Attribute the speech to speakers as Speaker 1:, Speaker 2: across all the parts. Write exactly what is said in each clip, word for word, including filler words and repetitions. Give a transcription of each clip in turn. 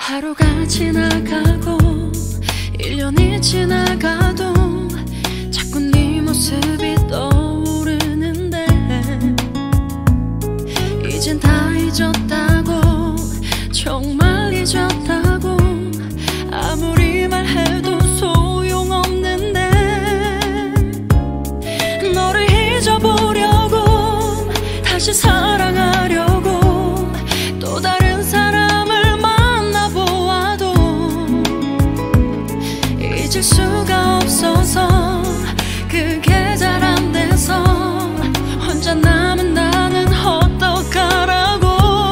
Speaker 1: 하루가 지나가고 일 년이 지나가도 자꾸 네 모습이 떠오르는데 이젠 다 잊었다고 정말 잊었다고 아무리 말해도 소용없는데 너를 잊어보려고 다시 사랑하려고 또 다른 사람을 만나보아도 잊을 수가 없어서 그게 잘 안 돼서 혼자 남은 나는 어떡하라고.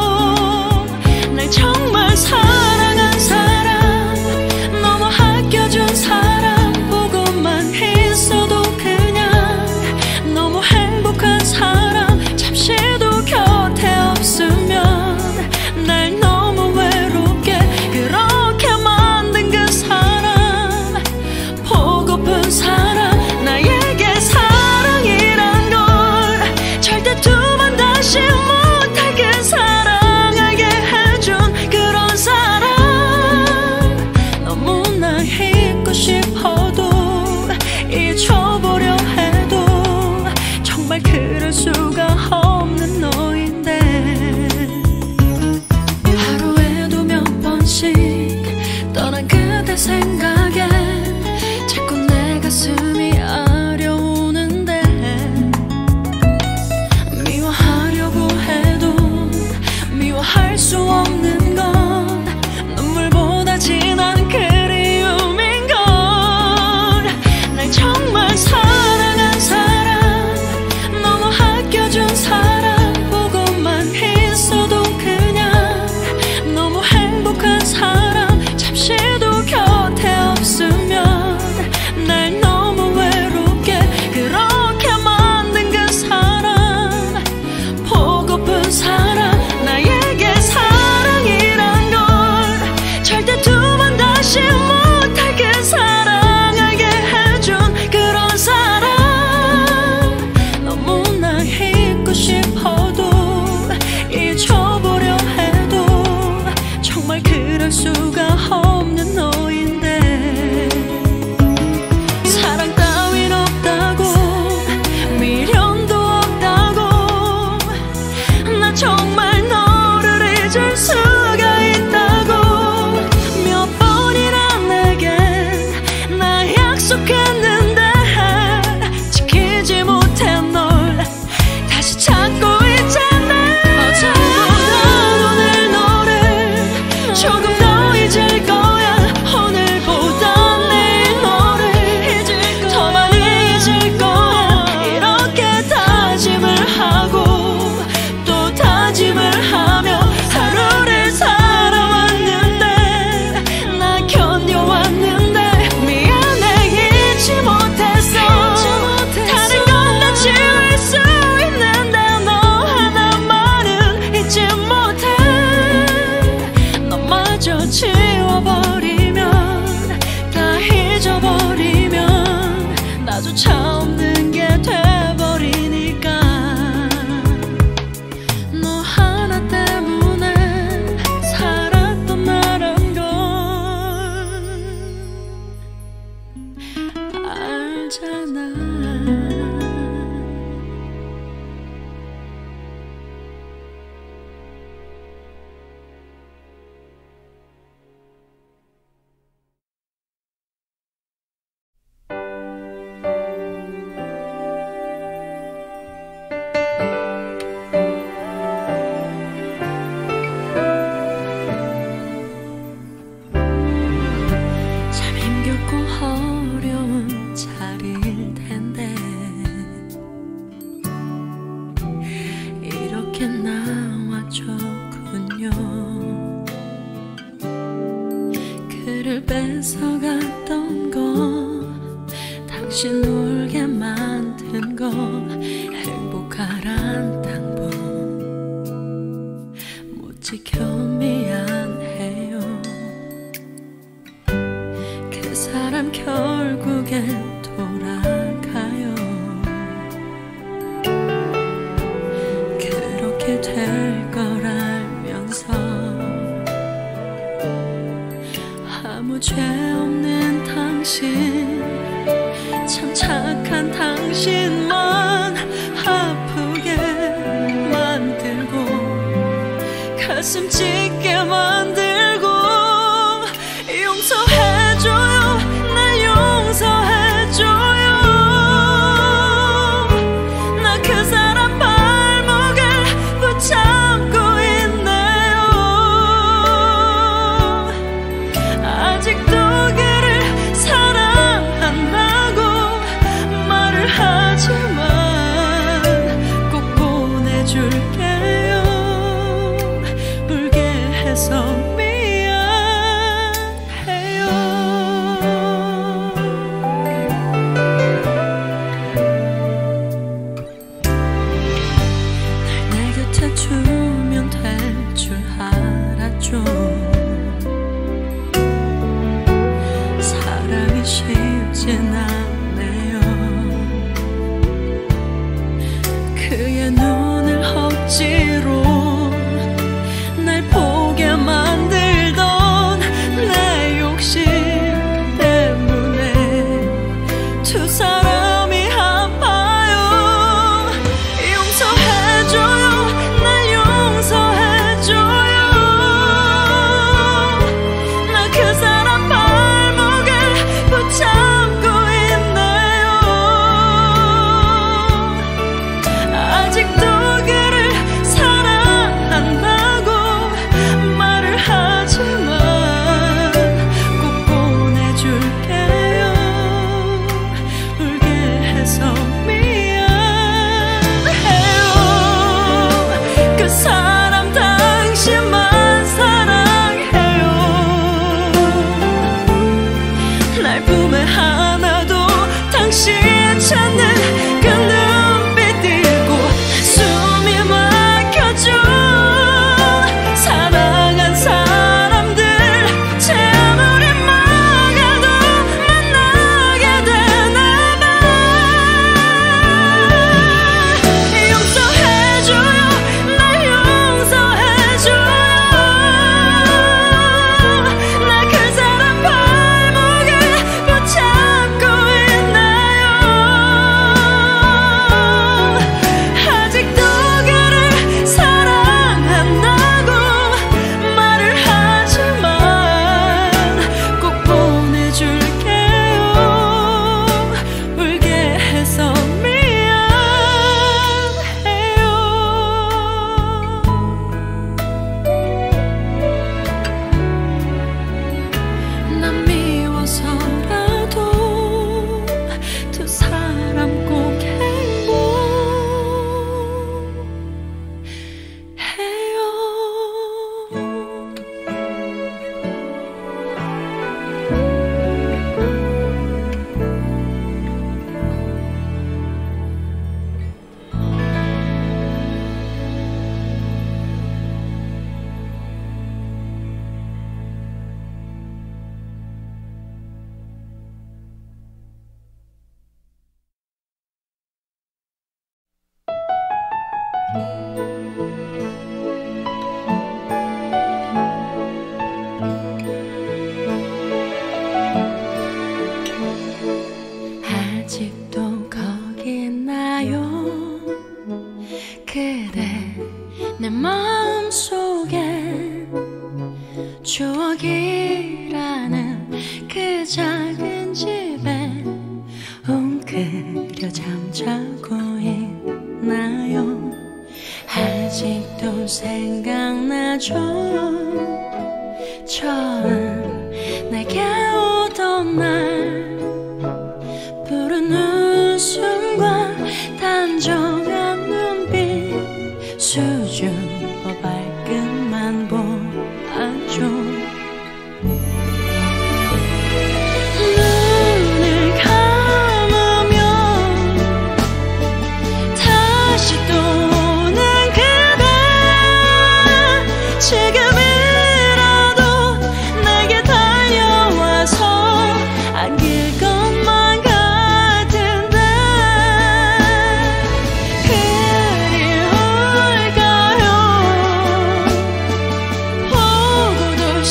Speaker 1: 날 정말 사랑한 사람 너무 아껴준 사람 보고만 있어도 그냥 너무 행복한 사람 잠시도 곁에 없으면 날 너무 외롭게 그렇게 만든 그 사람 보고픈 사람 나에게 사랑이란 걸 절대 두 번 다시 못할 그 사랑하게 해준 그런 사람 너무나 잊고 싶어도 잊어보려 해도 정말 그럴 수가 없는 너인데 하루에도 몇 번씩 떠난 그대 생각에 자꾸 내 가슴이 아려오는데 미워하려고 해도 미워할 수 없는 건 눈물보다 진한 그리움인걸. 날 정말 사랑한 사람 너무 아껴준 사람 보고만 있어도 그냥 너무 행복한 사람 잠시도 곁에 없으면 날 너무 외롭게 그렇게 만든 그 사람 보고픈 사람 나에게 사랑이란 걸 절대 두 번 다시 못할 그 사랑하게 해준 그런 사람 너무나 잊고 싶어도 잊어보려 해도 정말 그럴 수가 없는 너인데 사랑 따윈 없다고 미련도 없다고 나 정말 너를 잊을 수가 있다고 몇 번이나 내겐 나 약속했는데 지키지 못해 널 다시 찾고 있잖아. 어제보다 오늘 너를 조금 더 잊을 거야. 오늘보다 내일 너를 잊을 거야. 더 많이 잊을 거야. 이렇게 다짐을 하고 또 다짐을 하며 하루를 살아왔는데 나 견뎌왔는데 미안해 잊지 못했어. 다른 건 다 지울 수 있는데 너 하나만은 잊지 못해. 너마저 지워버리면 다 잊어버리면 나조차 없는 게 돼버리니까 너 하나 때문에 살았던 나란 걸 알잖아. 참 힘겹고 어려운 자리일 텐데 이렇게 나와줬군요. 그를 뺏어갔던 거 당신 울게 만든 거 행복하란 당분 못 지켜 미안해요. 그 사람 결국엔 돌아가요. 그렇게 될 걸 알면서 아무 죄 없는 당신, 참 착한 당신만 아프게 만들고 가슴 찢게 만들고 용서해줘요, 날 용서해줘요. 나 그 사람 발목을 붙잡고 있네요. 아직도 그를 사랑한다고 말을 하지만 꼭 보내줄게요. 울게 해서 주면 될 줄 알았죠. 사랑이 쉽진 않네요. 그의 눈을 억지로 날 보게 만들던 내 욕심 때문에 두 사람이 아파요. 용서해줘요, 찾는 그 눈빛 띄고 숨이 막혀져. 사랑한 사람들 제 아무리 막아도 만나게 되나봐. 용서해줘요, 날 용서해줘요. 나 그 사람 발목을 붙잡고 아직도 거기 있나요? 그대 내 마음속에 추억이라는 그 작은 집에 웅크려 잠자고 있나요? 아직도 생각나죠? 처음 내게 오던 날 푸른 웃음과 단정한 눈빛 수줍어 발끝만 보았죠. 눈을 감으면 다시 또 오는 그대, 지금이라도 내게 달려와서 안길 것만 같은데 그리울까요? 보고도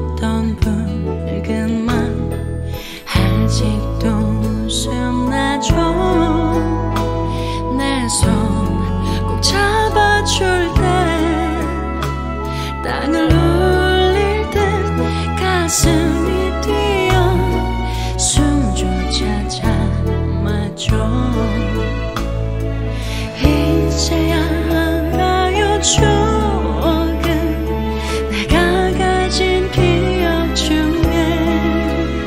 Speaker 1: 묻던 붉은 맘 아직도 숨나죠. 내 손 꼭 잡아줄 때 땅을 울릴 듯 가슴이 뛰어 숨조차 참아줘. 이제야 알아요. 추억은 내가 가진 기억 중에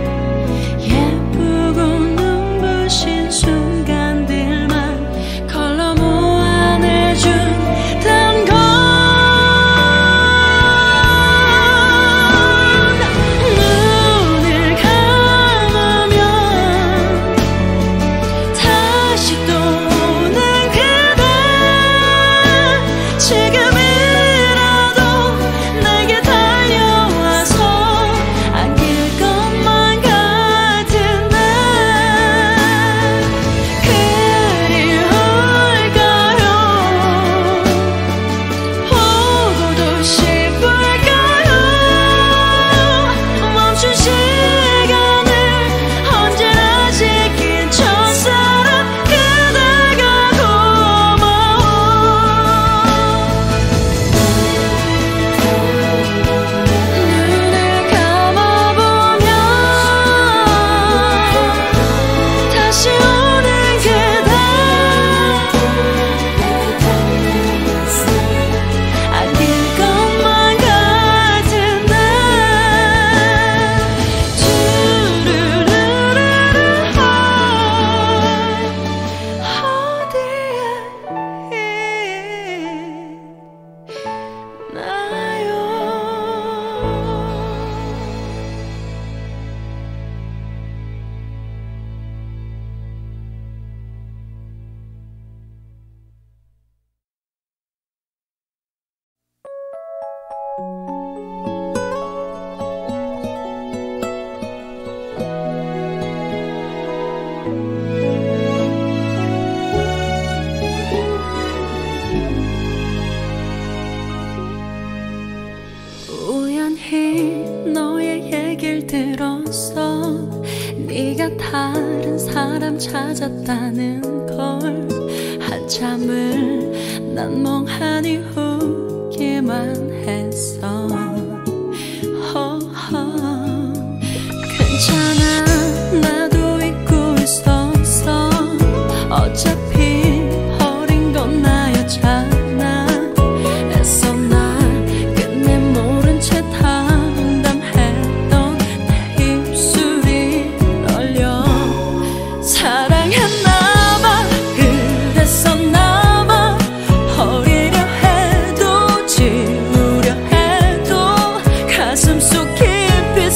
Speaker 1: 예쁘고 눈부신 순간들만 걸러 모아내준단 걸. 눈을 감으면 다시 또 오는 그대. 지금이라도 내게 달려와서 안길 것만 같은데 그리울까요? 보고도 싶을까요? 멈춘 시간을 언제나 지킨 첫사랑 그대가 고마워. 눈을 감아보면 다시 오는 그대. 안길 것만 같은데 두루루루루 어디에 있나요? 우연히 너의 얘길 들었어. 네가 다른 사람 찾았다는 걸. 한참을 난 멍하니 웃기만 했어. 허허. 괜찮아, 나도 잊고 있었어. 어차피 어린 건 나였잖아. 애써 날 끝내 모른 채 담담했던 내 입술이 떨려. 사랑했나봐, 그랬었나봐. 버리려 해도 지우려 해도 가슴 속 깊이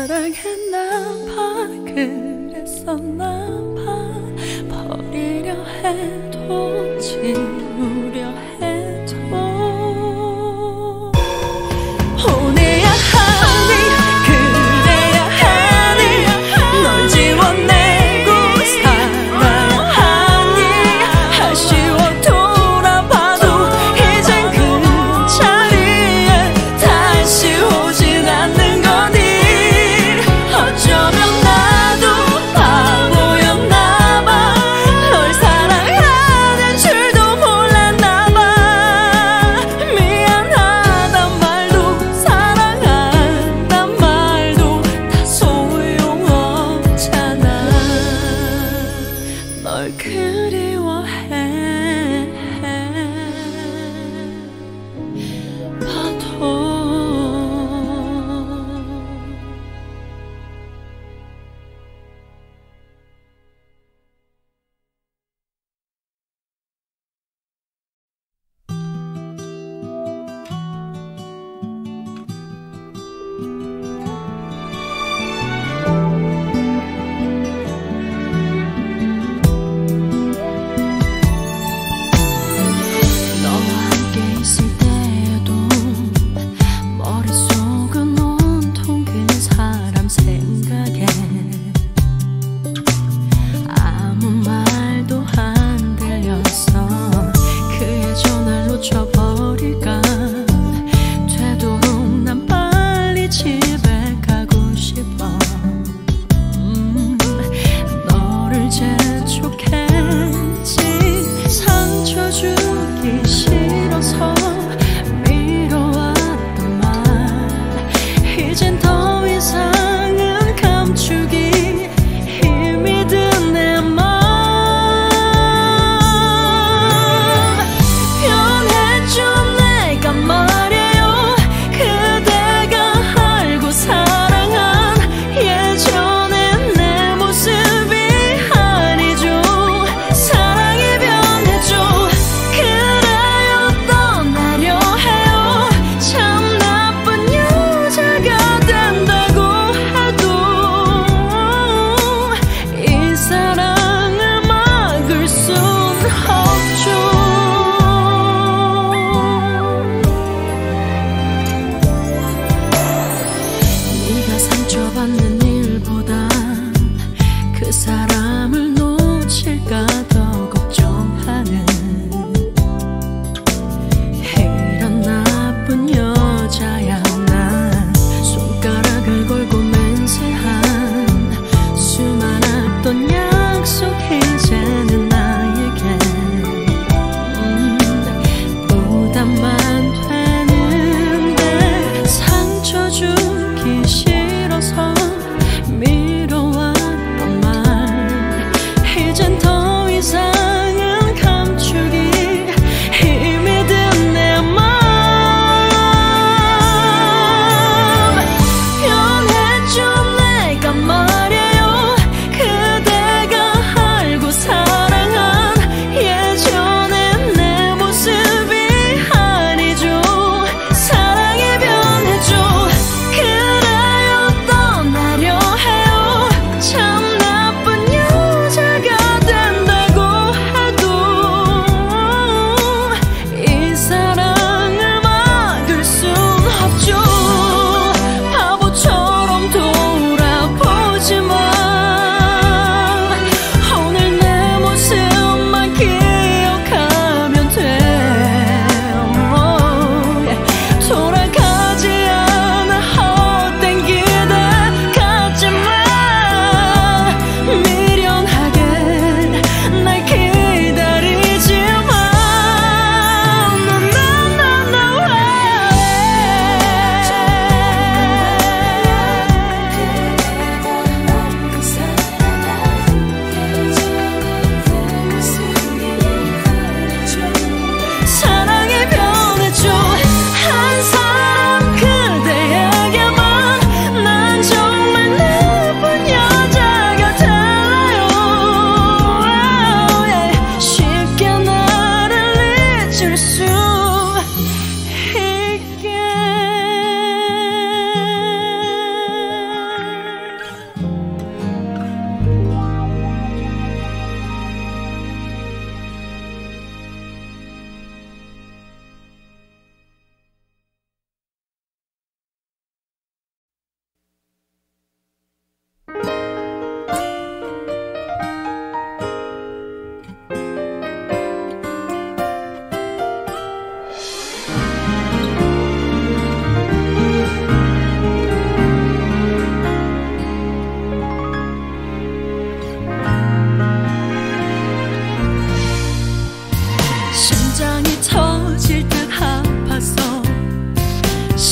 Speaker 1: 사랑했나봐 그랬었나봐 버리려 해도 지우려 해도 혼내야 하니 그래야 하니 널 지워내고 살아야 하니 아쉬워 돌아봐도 이젠 그 자리에 다시 오진 않는 거니 어쩌면 나도 바보였나봐 널 사랑하는 줄도 몰라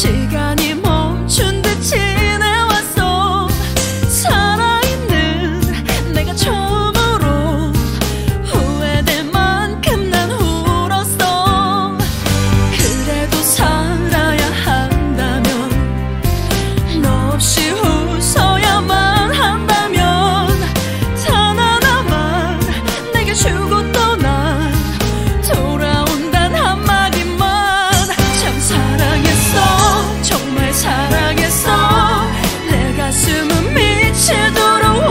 Speaker 1: 시간이 멈춘 듯 지내왔어. 살아있는 내가 처음으로 후회될 만큼 난 울었어. 그래도 살아야 한다면 너 없이 웃어야만 한다면 단 하나만 내게 주고 떠나 돌아온 단 한마디만. 참 사랑했어, 정말 사랑했어. 내 가슴은 미치도록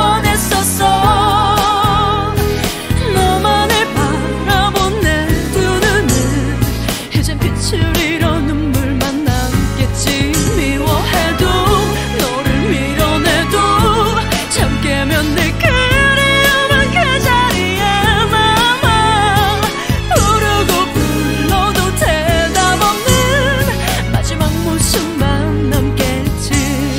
Speaker 1: 원했었어. 너만을 바라본 내 두 눈은 이젠 빛을 잃어 눈물만 남겠지. 미워해도 너를 밀어내도 잠 깨면 내 그리움은 그 자리에 남아. 부르고 불러도 대답 없는 마지막 모습만 남겠지.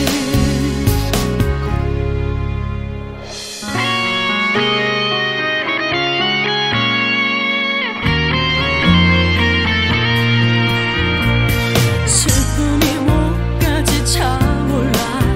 Speaker 1: 슬픔이 목까지 차올라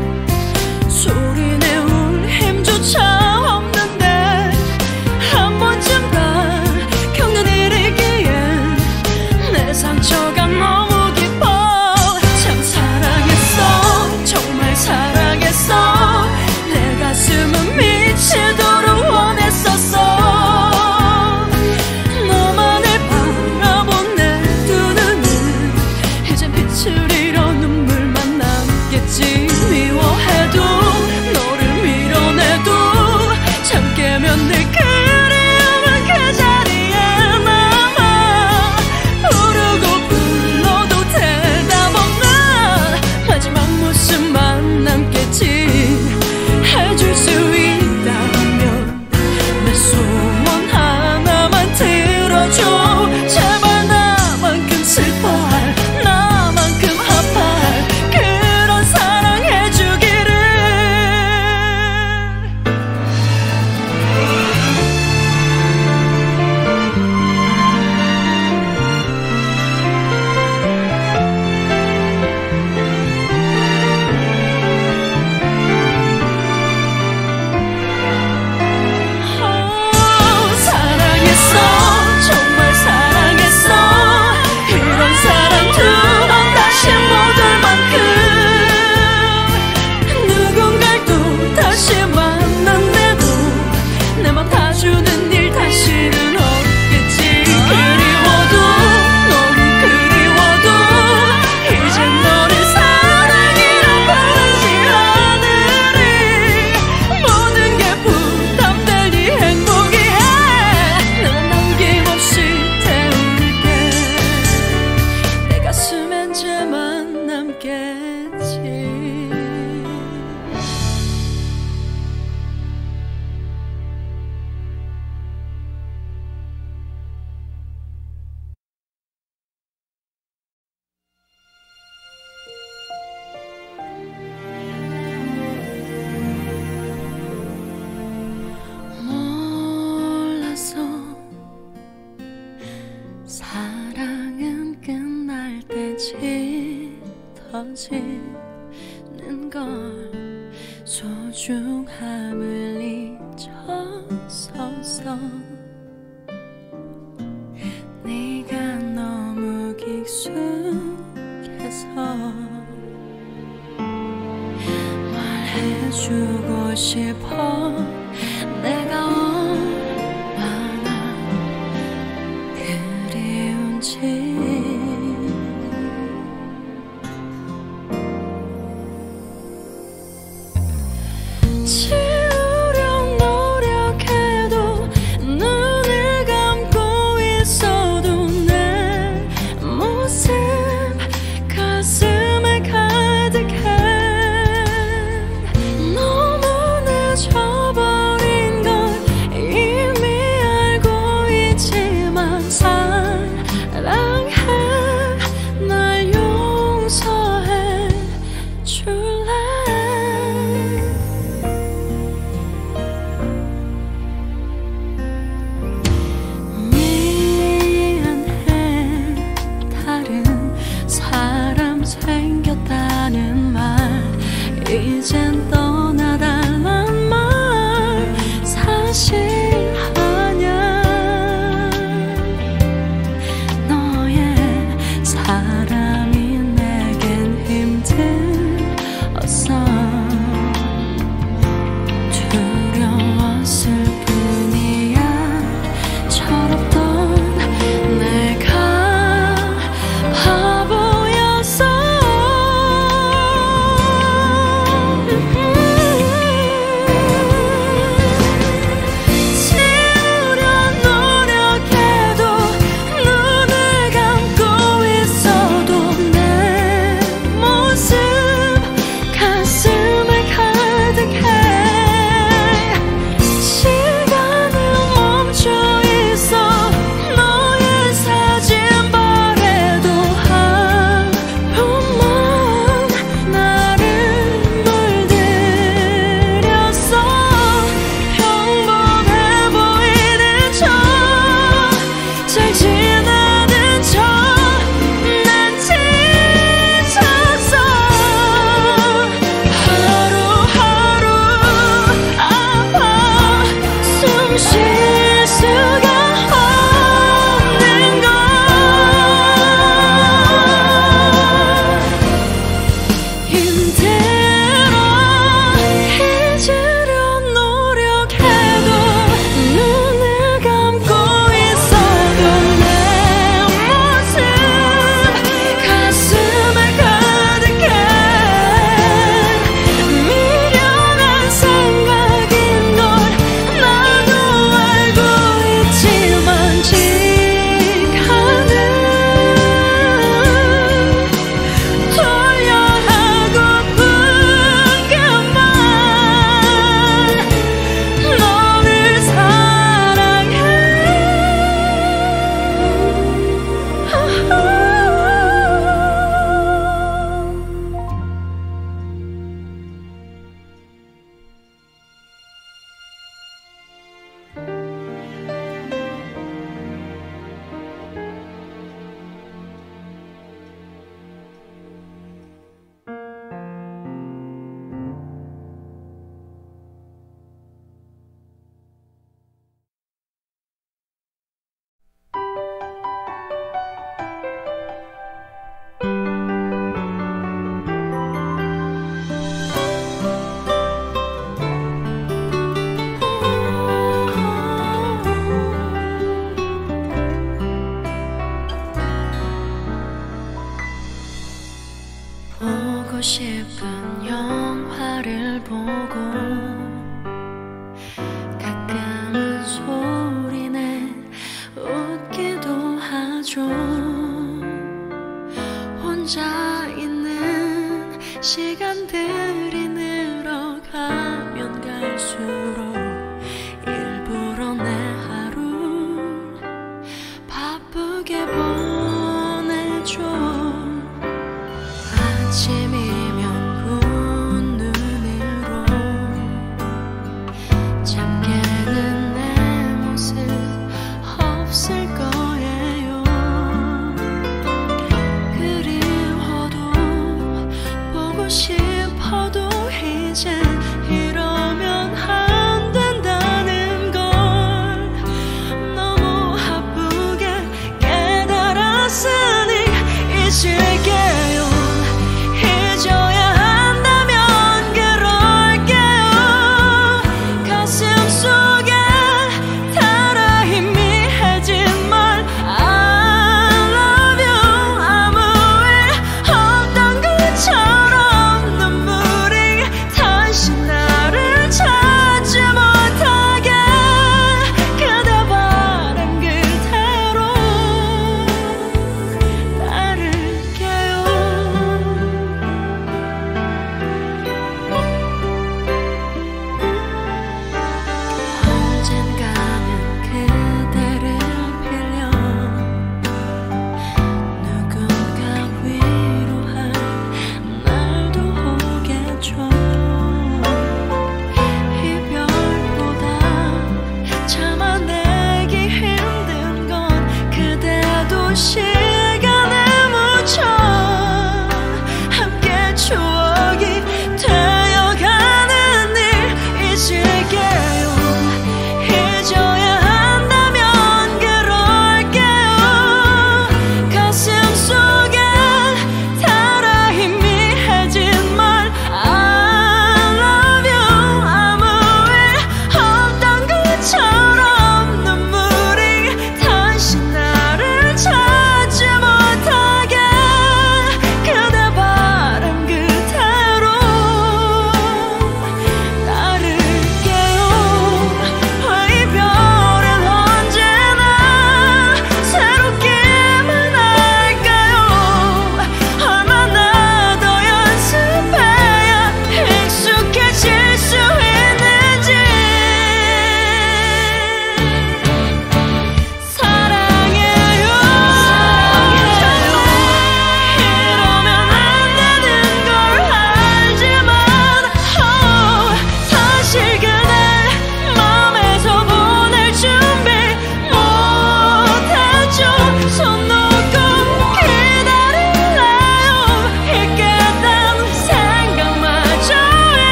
Speaker 1: 소리내 울 힘조차 없는데 한 번쯤 다 겪는 일이기엔 내 상처가 너무 깊어. 참 사랑했어, 정말 사랑했어. 내 가슴은 미치도록 원했었어. 너만을 바라본 내 두 눈은 이젠 빛을 잃어 눈물만 남겠지. 미워해도 너를 밀어내도 잠 깨면 내 그리움은 그 자리에 남아. 부르고 불러도 대답 없는 마지막 모습만 남겠지. 해줄 수 있다면 내 소원 하나만 들어줘. 제발 나만큼 슬퍼할, 나만큼 아파할 그런 사랑 해주기를. 어, 사랑했어, 정말 사랑했어. 이런 사랑 두 번 다시 못 올 만큼. 누군가를 또 다시 만난대도 내 맘 다 주는 일 다시는 없겠지. 그리워도 너무 그리워도 이젠 너를 사랑이라 부르지 않으리. 모든 게 부담될 이 행복이해. 난 남김없이 태울게. 내 가슴엔 쟤만 남겠지. 몰랐어, 사랑은 끝날 때 짙어지는 걸. 소중함을 잊었었어. 네가 너무 익숙해서 말해주고 싶어. 내가 얼마나 그리운지. 지우려 노력해도 눈을 감고 있어도 내 모습 가슴에 가득해. 너무 늦어버린 걸 이미 알고 있지만 사랑해, 날 용서해 줄래. 이젠 떠나달란 말 사실 아냐. 너의 사랑이 내겐 힘들었어. 두려웠을 뿐이야. 철없던 내가 바보였어. 지우려 노력해도 눈을 감고 있어도 내 모습 가슴에 가득해. 시간은 멈춰 있어. 너의 사진 바래도 한 번만 나를 물들였어. 평범해 보이는 척, 잘 지내는 척, 난 지쳤어. 하루하루 아파 숨 쉴 수가 없는 걸. 힘들어. 잊으려 노력해도 눈을 감고 있어도 내 모습 가슴에 가득해. 미련한 생각인 걸 나도 알고 있지만 시간을 돌려하고픈 그만 너를 사랑해. 보고 싶은 영화를 보고 가끔은 소리내 웃기도 하죠. 혼자 있는 시간들이 늘어가면 갈수록 일부러 내 하루 바쁘게 보내줘. 아침이면 부은 눈으로 잠기는 내 모습 없을 거예요. 그리워도 보고 싶어도 이제 이러면 안 돼.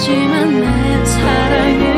Speaker 1: 하지만 내 사랑에